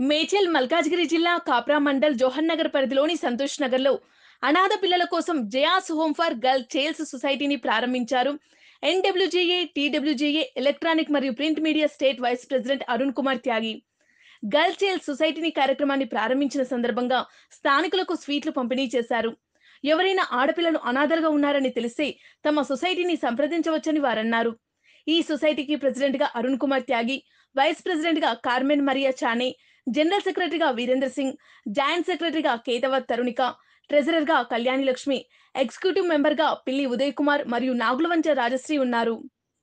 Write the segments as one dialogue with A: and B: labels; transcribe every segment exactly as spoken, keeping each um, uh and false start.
A: మేడ్చల్ మల్కాజ్గిరి జిల్లా కాప్రా మండల్ జవహర్ నగర్ పరిధిలోని సంతోష్ నగర్ లో అనాథ పిల్లల కోసం Jaya's home for girl childs సొసైటీని ప్రారంభించారు. ఎన్‌డబ్ల్యూజేఏ, టీడబ్ల్యూజేఏ ఎలక్ట్రానిక్ మరియు print media state vice president Arun Kumar Tyagi girl child సొసైటీని కార్యక్రమాన్ని ప్రారంభించిన సందర్భంగా స్థానికులకు స్వీట్లు పంపిణీ చేశారు. ఎవరైనా ఆడపిల్లలు అనాథలుగా ఉన్నారని తెలిస్తే తమ సొసైటీని సంప్రదించవచ్చని వారన్నారు. ఈ సొసైటీకి ప్రెసిడెంట్ గా అరుణ్ కుమార్ త్యాగి, వైస్ ప్రెసిడెంట్ గా కార్మెన్ మరియా చానే, జనరల్ సెక్రటరీగా వీరేంద్ర సింగ్, జాయింట్ సెక్రటరీగా కేతవత్ తరుణిక, ట్రెజరర్ గా కళ్యాణి లక్ష్మి, ఎగ్జిక్యూటివ్ మెంబర్ గా పిల్లి ఉదయ్ కుమార్ మరియు నాగులవంచ రాజశ్రీ ఉన్నారు.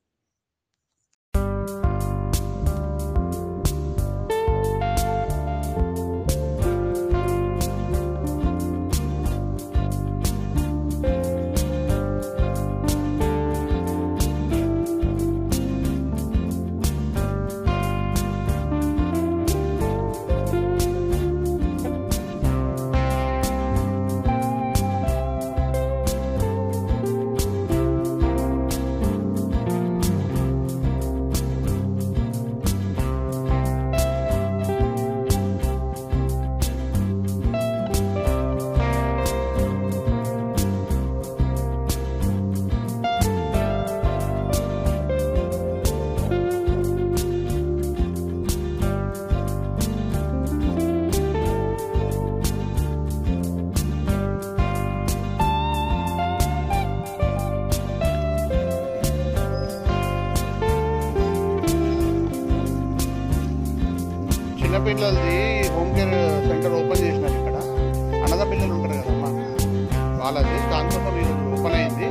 B: పిల్లలది హోమ్ కేర్ సెంటర్ ఓపెన్ చేసినారు. ఇక్కడ అనాథ పిల్లలు ఉంటారు కదమ్మా, వాళ్ళది దానికోసం ఈరోజు ఓపెన్ అయింది.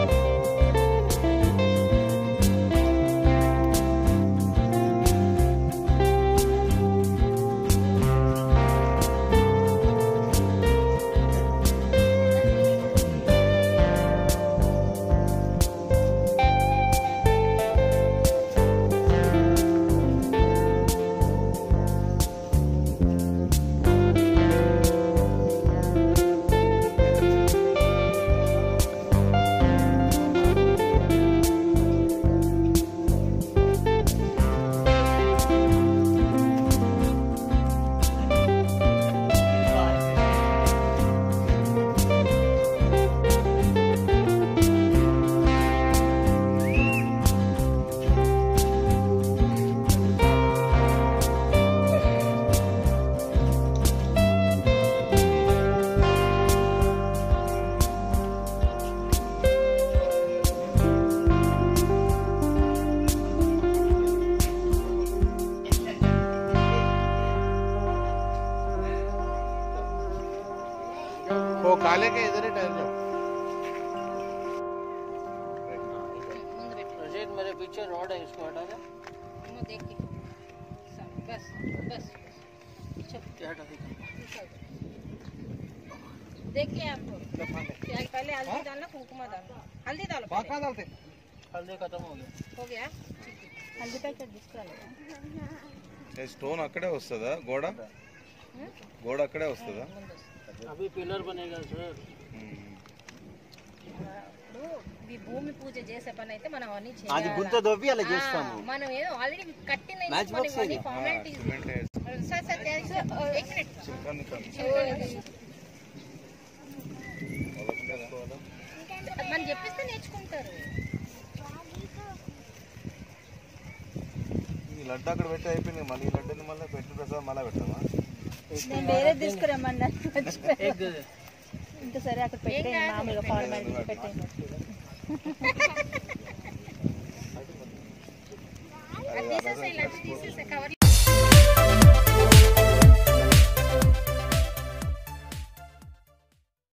B: वो काले के इधर ही ठहर जाओ।
C: रशीद मेरे पीछे रोड है, इसको हटा दे।
D: देख के बस बस
C: क्या हटा दे?
D: देखिए आपको क्या पहले हल्दी डालना, कुमकुमा डालना, हल्दी डालो
B: कहाँ डालते?
C: हल्दी खत्म हो गया
D: हो गया हल्दी पैकेट डिस्को
E: स्टोन అక్కడే వస్తదా? గోడ గోడ అక్కడే వస్తదా?
C: अभी पिलर बनेगा सर.
D: ఈ భూమి పూజ చేసే పని అయితే మనం అన్ని చేయాలి.
C: అది గుంత దొవ్వి అలా చేస్తాము.
D: మనం ఏదో ఆల్రెడీ కట్టిన
C: మ్యాచ్ బాక్స్
D: ఇది ఫార్మాలిటీస్. సార్ సార్ एक मिनट మనం చెప్పిస్తే నేర్చుకుంటారు.
E: ఈ లడ్డు అక్కడ పెట్టి అయిపోయింది. మళ్ళీ ఈ లడ్డుని మళ్ళీ పెట్టి ప్రసాదం మళ్ళీ పెట్టామా?
F: నేను వేరే తీసుకురమ్మన్నా ఇంకా సరే అక్కడ పెట్టేయండి, మామూలుగా ఫార్మాలిటీ పెట్టేయండి.
D: అది తీసేసి లడ్డు తీసేసి కవర్